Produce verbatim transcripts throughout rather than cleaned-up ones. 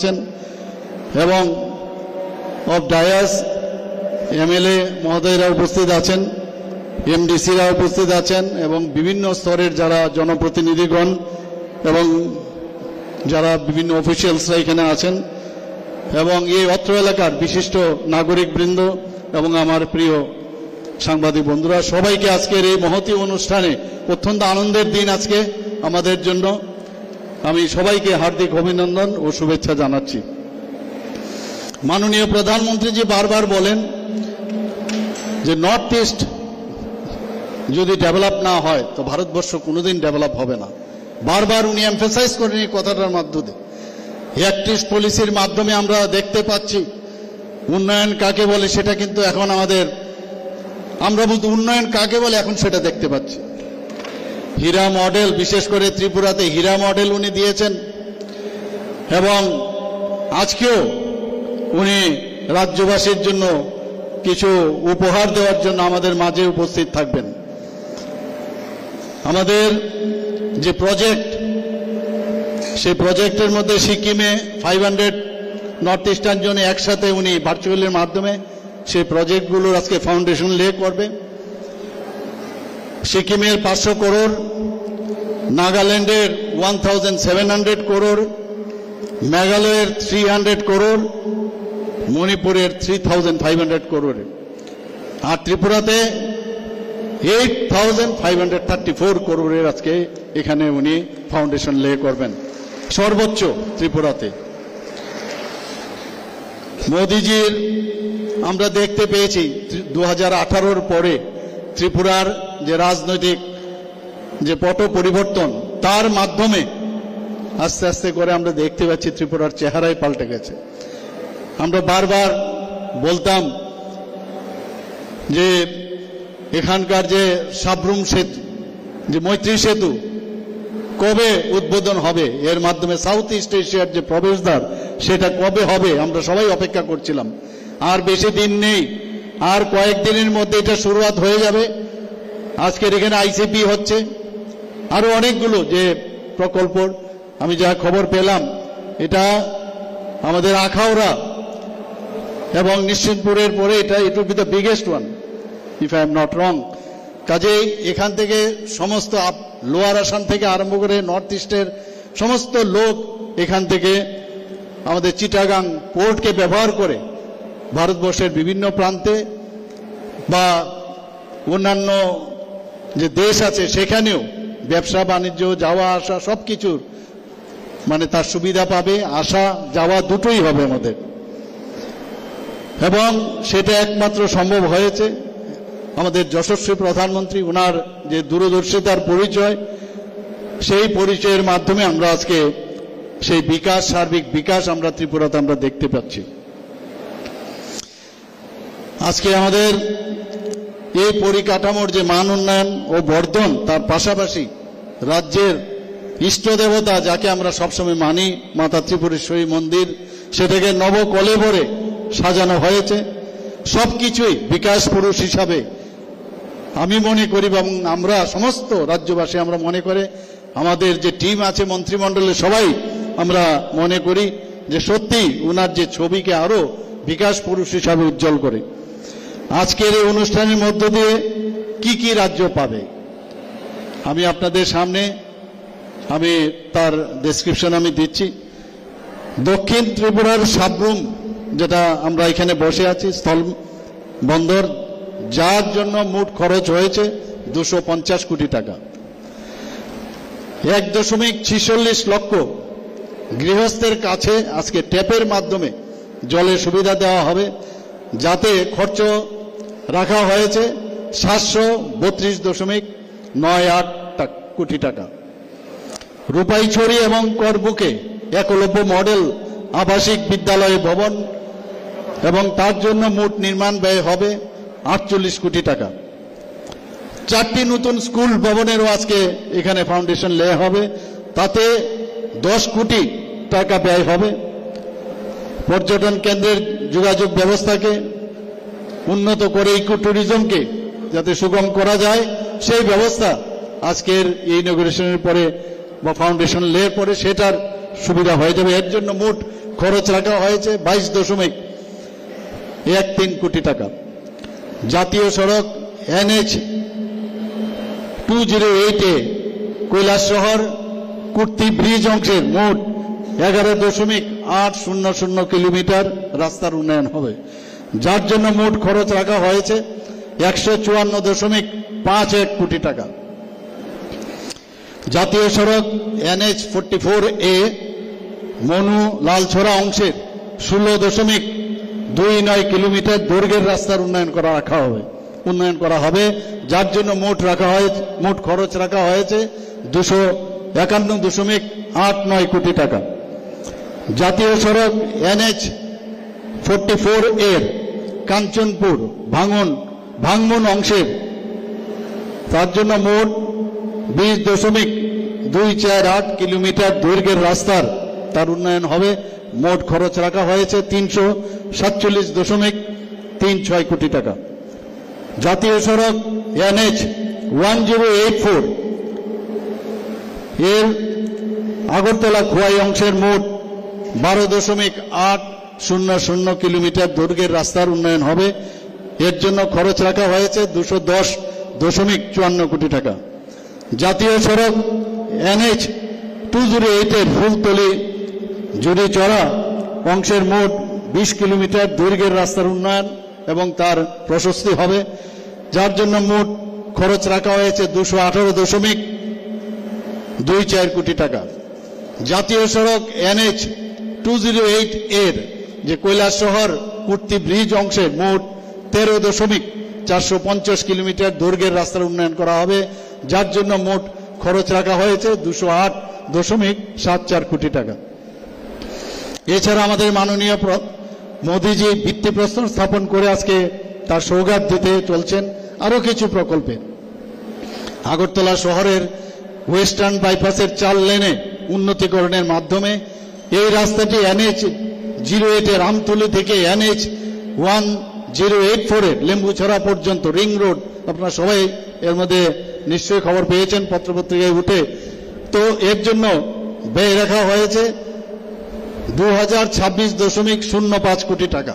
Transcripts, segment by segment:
আছেন এবং of Dias MLA মহোদয়রা উপস্থিত আছেন, এমডিসিরা উপস্থিত আছেন এবং বিভিন্ন স্তরের যারা জনপ্রতিনিধিগণ এবং যারা বিভিন্ন অফিসিয়ালসরা এখানে আছেন এবং এই অত্র এলাকার বিশিষ্ট নাগরিকবৃন্দ এবং আমার প্রিয় সাংবাদিক বন্ধুরা, সবাইকে আজকের এই মহতী অনুষ্ঠানে অত্যন্ত আনন্দের দিন আজকে আমাদের জন্য। আমি সবাইকে হার্দিক অভিনন্দন ও শুভেচ্ছা জানাচ্ছি। মাননীয় প্রধানমন্ত্রীজি বারবার বলেন যে নর্থ ইস্ট যদি ডেভেলপ না হয় তো ভারতবর্ষ কোনোদিন ডেভেলপ হবে না। বারবার উনি এমফেসাইজ করেন এই কথাটার মাধ্যমে। অ্যাক্ট ইস্ট পলিসির মাধ্যমে আমরা দেখতে পাচ্ছি উন্নয়ন কাকে বলে সেটা কিন্তু এখন আমাদের আমরা বলতে উন্নয়ন কাকে বলে এখন সেটা দেখতে পাচ্ছি। হীরা মডেল, বিশেষ করে ত্রিপুরাতে হীরা মডেল উনি দিয়েছেন এবং আজকেও উনি রাজ্যবাসীর জন্য কিছু উপহার দেওয়ার জন্য আমাদের মাঝে উপস্থিত থাকবেন। আমাদের যে প্রজেক্ট, সেই প্রজেক্টের মধ্যে সিকিমে ফাইভ হান্ড্রেড নর্থ ইস্টার্ন জোনে একসাথে উনি ভার্চুয়ালের মাধ্যমে সেই প্রজেক্টগুলোর আজকে ফাউন্ডেশন লে করবে। সিকিমের পাঁচশো করোড়, নাগাল্যান্ডের one thousand seven hundred crore, মেঘালয়ের থ্রি হান্ড্রেড করোড়, মণিপুরের three thousand five hundred crore, আর ত্রিপুরাতে eight thousand five hundred thirty four করোড়ের আজকে এখানে উনি ফাউন্ডেশন লে করবেন, সর্বোচ্চ ত্রিপুরাতে। মোদিজির আমরা দেখতে পেয়েছি দু হাজার আঠারোর পরে ত্রিপুরার যে রাজনৈতিক যে পট পরিবর্তন, তার মাধ্যমে আস্তে আস্তে করে আমরা দেখতে পাচ্ছি ত্রিপুরার চেহারাই পাল্টে গেছে। আমরা বারবার বলতাম যে এখানকার যে সাবরুম সেতু, যে মৈত্রী সেতু কবে উদ্বোধন হবে, এর মাধ্যমে সাউথ ইস্ট এশিয়ার যে প্রবেশদ্বার সেটা কবে হবে আমরা সবাই অপেক্ষা করছিলাম। আর বেশি দিন নেই, আর কয়েকদিনের মধ্যে এটা শুরুয়াত হয়ে যাবে। আজকের এখানে আইসিপি হচ্ছে, আরো অনেকগুলো যে প্রকল্প আমি যা খবর পেলাম, এটা আমাদের আখাউড়া এবং নিশ্চিন্তপুরের পরে এটা it will be the biggest one if I am not wrong. কাজেই এখান থেকে সমস্ত লোয়ার আসাম থেকে আরম্ভ করে নর্থ ইস্টের সমস্ত লোক এখান থেকে আমাদের চিটাগাং পোর্টকে ব্যবহার করে ভারতবর্ষের বিভিন্ন প্রান্তে বা অন্যান্য যে দেশ আছে সেখানেও ব্যবসা বাণিজ্য, যাওয়া আসা সব কিছুর মানে তার সুবিধা পাবে। আসা যাওয়া দুটোই হবে আমাদের, এবং সেটা একমাত্র সম্ভব হয়েছে আমাদের যশস্বী প্রধানমন্ত্রী, ওনার যে দূরদর্শিতার পরিচয়, সেই পরিচয়ের মাধ্যমে আমরা আজকে সেই বিকাশ, সার্বিক বিকাশ আমরা ত্রিপুরাতে আমরা দেখতে পাচ্ছি। আজকে আমাদের এই পরিকাঠামোর যে মান উন্নয়ন ও বর্ধন, তার পাশাপাশি রাজ্যের ইষ্ট দেবতা যাকে আমরা সবসময় মানি, মাতা ত্রিপুরেশ্বরী মন্দির, সেটাকে নবকলেবরে সাজানো হয়েছে। সবকিছুই বিকাশ পুরুষ হিসাবে আমি মনে করি এবং আমরা সমস্ত রাজ্যবাসী আমরা মনে করে, আমাদের যে টিম আছে মন্ত্রিমণ্ডলে সবাই আমরা মনে করি যে সত্যি ওনার যে ছবিকে আরো বিকাশ পুরুষ হিসাবে উজ্জ্বল করে। আজকের এই অনুষ্ঠানের মধ্য দিয়ে কি কি রাজ্য পাবে আমি আপনাদের সামনে আমি তার ডেসক্রিপশন আমি দিচ্ছি। দক্ষিণ ত্রিপুরার সাবরুম, যেটা আমরা এখানে বসে আছি, স্থল বন্দর, যার জন্য মোট খরচ হয়েছে দুশো পঞ্চাশ কোটি টাকা। এক দশমিক ছিচল্লিশ লক্ষ গৃহস্থের কাছে আজকে ট্যাপের মাধ্যমে জলের সুবিধা দেওয়া হবে, যাতে খরচ রাখা হয়েছে সাতশো বত্রিশ দশমিক নয় আট কোটি টাকা। রূপাইছড়ি এবং করবুকে একলব্য মডেল আবাসিক বিদ্যালয় ভবন এবং তার জন্য মোট নির্মাণ ব্যয় হবে আটচল্লিশ কোটি টাকা। চারটি নতুন স্কুল ভবনেরও আজকে এখানে ফাউন্ডেশন লে হবে, তাতে দশ কোটি টাকা ব্যয় হবে। পর্যটন কেন্দ্রের যোগাযোগ ব্যবস্থাকে উন্নত করে ইকো ট্যুরিজমকে যাতে সুগম করা যায়, সেই ব্যবস্থা আজকের এই ইনগুরেশনের পরে বা ফাউন্ডেশন লের পরে সেটার সুবিধা হয়ে যাবে। এর জন্য মোট খরচ রাখা হয়েছে বাইশ দশমিক এক তিন কোটি টাকা। জাতীয় সড়ক NH two zero eight A Kailashahar Kurti bridge অংশের মোট এগারো দশমিক আট শূন্য শূন্য কিলোমিটার রাস্তার উন্নয়ন হবে, যার জন্য মোট খরচ রাখা হয়েছে একশো চুয়ান্ন দশমিক পাঁচ এক কোটি টাকা। জাতীয় সড়ক NH forty four A Manu Lalchhara অংশের ষোলো দশমিক দুই নয় কিলোমিটার দৈর্ঘ্যের রাস্তার উন্নয়ন করা রাখা হবে উন্নয়ন করা হবে যার জন্য মোট রাখা হয়েছে মোট খরচ রাখা হয়েছে দুশো একান্ন দশমিক আট নয় কোটি টাকা। জাতীয় সড়ক এনএইচ ফোরটি ফোর এর কাঞ্চনপুর ভাঙন ভাঙমন অংশের তার জন্য মোট বিশ দশমিক দুই চার আট কিলোমিটার দৈর্ঘ্যের রাস্তার তার উন্নয়ন হবে, মোট খরচ রাখা হয়েছে তিনশো সাতচল্লিশ দশমিক তিন ছয় কোটি টাকা। জাতীয় সড়ক NH one zero eight four এর আগরতলা খোয়াই অংশের মোট বারো দশমিক আট শূন্য শূন্য কিলোমিটার দৈর্ঘ্যের রাস্তার উন্নয়ন হবে, এর জন্য খরচ রাখা হয়েছে দুশো দশ দশমিক চুয়ান্ন কোটি টাকা। জাতীয় সড়ক এনএইচ টু জিরো এইট এর ফুলতলি জুড়িচড়া অংশের মোট বিশ কিলোমিটার দৈর্ঘ্যের রাস্তার উন্নয়ন এবং তার প্রশস্তি হবে, যার জন্য মোট খরচ রাখা হয়েছে দুশো আঠারো দশমিক দুই চার কোটি টাকা। জাতীয় সড়ক এনএইচ টু জিরো এইট এর যে কৈলাসহর কুর্তি ব্রিজ অংশে মোট তেরো দশমিক চারশো পঞ্চাশ কিলোমিটার দৈর্ঘ্যের রাস্তার উন্নয়ন করা হবে, যার জন্য মোট খরচ রাখা হয়েছে দুশো আট দশমিক সাত চার কোটি টাকা। এছাড়া আমাদের মাননীয় মোদীজি ভিত্তিপ্রস্তর স্থাপন করে আজকে তার সৌগাত দিতে চলছেন আরো কিছু প্রকল্পে। আগরতলা শহরের ওয়েস্টার্ন বাইপাসের চার লেনে উন্নতিকরণের মাধ্যমে এই রাস্তাটি এনএইচ জিরো এইট এর আমতলী থেকে NH one zero eight four এর লেম্বুছড়া পর্যন্ত রিং রোড, আপনারা সবাই এর মধ্যে নিশ্চয়ই খবর পেয়েছেন পত্রপত্রিকায় উঠে। তো এর জন্য ব্যয় রাখা হয়েছে দু হাজার ছাব্বিশ দশমিক শূন্য পাঁচ কোটি টাকা।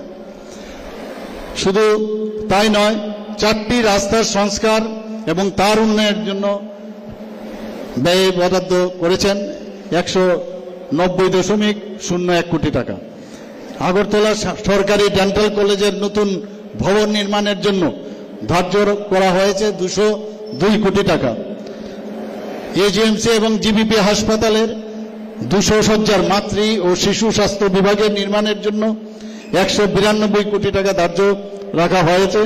শুধু তাই নয়, চারটি রাস্তার সংস্কার এবং তার উন্নয়নের জন্য ব্যয় বরাদ্দ করেছেন একশো নব্বই দশমিক শূন্য এক কোটি টাকা। আগরতলা সরকারি ডেন্টাল কলেজের নতুন ভবন নির্মাণের জন্য ধার্য করা হয়েছে দুশো দুই কোটি টাকা। এজিএমসি এবং জিবিপি হাসপাতালের দুশো শয্যার মাতৃ ও শিশু স্বাস্থ্য বিভাগের নির্মাণের জন্য একশো বিরানব্বই কোটি টাকা ধার্য রাখা হয়েছে।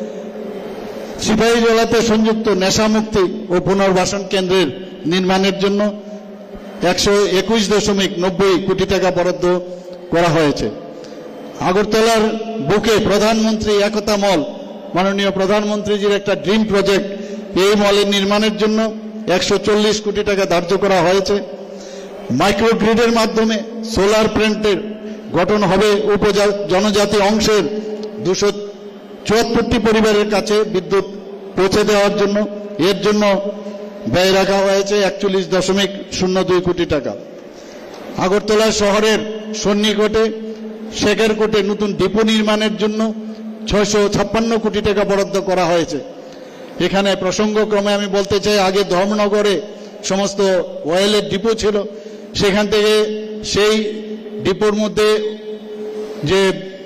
সিপাহীজলাতে সংযুক্ত নেশামুক্তি ও পুনর্বাসন কেন্দ্রের নির্মাণের জন্য একশো একুশ দশমিক নব্বই কোটি টাকা বরাদ্দ করা হয়েছে। আগরতলার বুকে প্রধানমন্ত্রী একতা মল, মাননীয় প্রধানমন্ত্রীজির একটা ড্রিম প্রজেক্ট, এই মলের নির্মাণের জন্য একশো চল্লিশ কোটি টাকা ধার্য করা হয়েছে। মাইক্রোগ্রিডের মাধ্যমে সোলার প্ল্যান্টের গঠন হবে জনজাতি অংশের দুশো চুয়াত্তরটি পরিবারের কাছে বিদ্যুৎ পৌঁছে দেওয়ার জন্য, এর জন্য ব্যয় রাখা হয়েছে একচল্লিশ দশমিক শূন্য দুই কোটি টাকা। আগরতলা শহরের সন্নিকটে শেখেরকোটে নতুন ডিপো নির্মাণের জন্য ছয়শো ছাপ্পান্ন কোটি টাকা বরাদ্দ করা হয়েছে। এখানে প্রসঙ্গক্রমে আমি বলতে চাই, আগে ধর্মনগরে সমস্ত অয়েলের ডিপো ছিল, সেখান থেকে সেই ডিপোর মধ্যে যে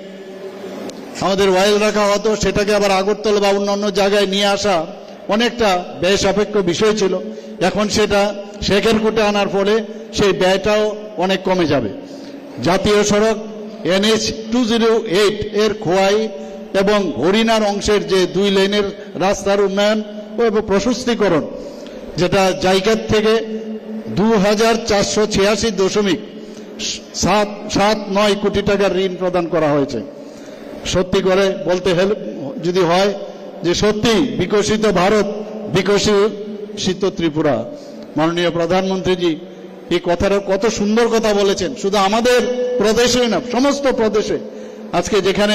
আমাদের অয়েল রাখা হতো সেটাকে আবার আগরতলা বা অন্যান্য জায়গায় নিয়ে আসা অনেকটা ব্যয় সাপেক্ষ বিষয় ছিল। এখন সেটা শেখেরকোটে আনার ফলে সেই ব্যয়টাও অনেক কমে যাবে। জাতীয় সড়ক এনএইচ টু জিরো এইট এর খোয়াই এবং হরিণার অংশের যে দুই লেনের রাস্তার উন্নয়ন ও প্রশস্তিকরণ, যেটা জায়গার থেকে দু হাজার চারশো ছিয়াশি দশমিক সাত সাত নয় কোটি টাকার ঋণ প্রদান করা হয়েছে। সত্যি করে বলতে হেল্প যদি হয় যে সত্যি বিকশিত ভারত, বিকশিত ত্রিপুরা। মাননীয় প্রধানমন্ত্রীজি এই কথাটা কত সুন্দর কথা বলেছেন, শুধু আমাদের প্রদেশে না, সমস্ত প্রদেশে। আজকে যেখানে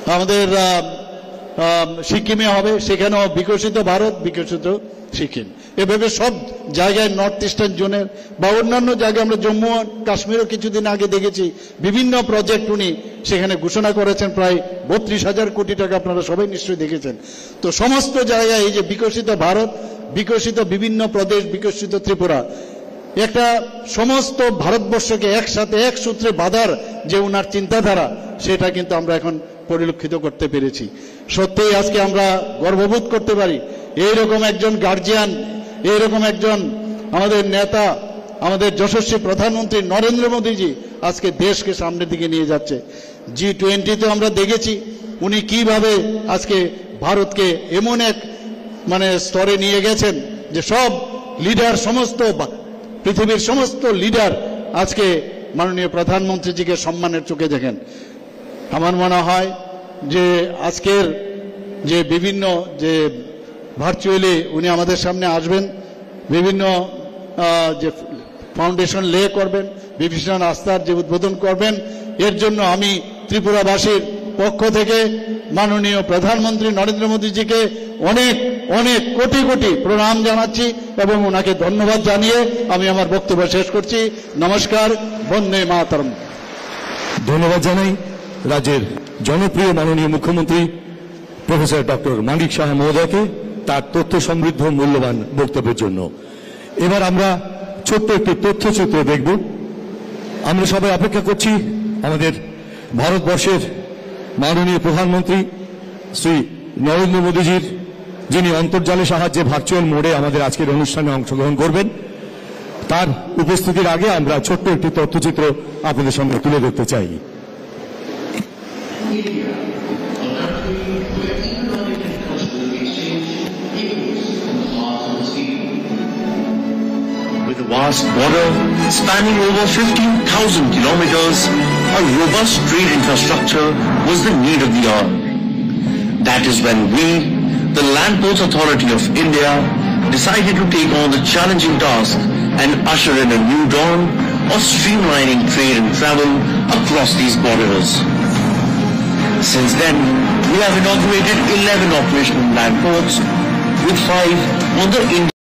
আমাদের সিকিমে হবে, সেখানেও বিকশিত ভারত, বিকশিত সিকিম। এভাবে সব জায়গায় নর্থ ইস্টার্ন জোনের বা অন্যান্য জায়গায় আমরা জম্মু কাশ্মীরও কিছুদিন আগে দেখেছি বিভিন্ন প্রজেক্ট উনি সেখানে ঘোষণা করেছেন, প্রায় বত্রিশ হাজার কোটি টাকা, আপনারা সবাই নিশ্চয়ই দেখেছেন। তো সমস্ত জায়গায় এই যে বিকশিত ভারত, বিকশিত বিভিন্ন প্রদেশ, বিকশিত ত্রিপুরা, একটা সমস্ত ভারতবর্ষকে একসাথে এক সূত্রে বাঁধার যে উনার চিন্তাধারা, সেটা কিন্তু আমরা এখন পরিলক্ষিত করতে পেরেছি। সত্যিই আজকে আমরা গর্ববোধ করতে পারি এইরকম একজন গার্জিয়ান, এইরকম একজন আমাদের নেতা, আমাদের যশস্বী প্রধানমন্ত্রী নরেন্দ্র মোদীজি আজকে দেশকে সামনের দিকে নিয়ে যাচ্ছে। জি টোয়েন্টিতে আমরা দেখেছি উনি কিভাবে আজকে ভারতকে এমন এক মানে স্তরে নিয়ে গেছেন যে সব লিডার, সমস্ত পৃথিবীর সমস্ত লিডার আজকে মাননীয় প্রধানমন্ত্রীজিকে সম্মানের চোখে দেখেন। আমার মনে হয় যে আজকের যে বিভিন্ন যে ভার্চুয়ালি উনি আমাদের সামনে আসবেন, বিভিন্ন যে ফাউন্ডেশন লে করবেন, বিভিন্ন রাস্তার যে উদ্বোধন করবেন, এর জন্য আমি ত্রিপুরাবাসীর পক্ষ থেকে মাননীয় প্রধানমন্ত্রী নরেন্দ্র মোদীজিকে অনেক অনেক কোটি কোটি প্রণাম জানাচ্ছি এবং ওনাকে ধন্যবাদ জানিয়ে আমি আমার বক্তব্য শেষ করছি। নমস্কার, বন্দে মাতরম। ধন্যবাদ জানাই রাজ্যের জনপ্রিয় মাননীয় মুখ্যমন্ত্রী প্রফেসর ডক্টর মানিক সাহা মহোদয়কে তার তথ্য সমৃদ্ধ মূল্যবান বক্তব্যের জন্য। এবার আমরা ছোট্ট একটি তথ্যচিত্র দেখব। আমরা সবাই অপেক্ষা করছি আমাদের ভারতবর্ষের মাননীয় প্রধানমন্ত্রী শ্রী নরেন্দ্র মোদীজির, যিনি অন্তর্জালের সাহায্যে ভার্চুয়াল মোডে আমাদের আজকের অনুষ্ঠানে অংশগ্রহণ করবেন। তার উপস্থিতির আগে আমরা ছোট্ট একটি তথ্যচিত্র আপনাদের সামনে তুলে ধরতে চাই। With a vast border spanning over fifteen thousand kilometers, a robust trade infrastructure was the need of the hour. That is when we, the Land Ports Authority of India, decided to take on the challenging task and usher in a new dawn of streamlining trade and travel across these borders. Since then, we have inaugurated eleven operational land ports, with five on the Indian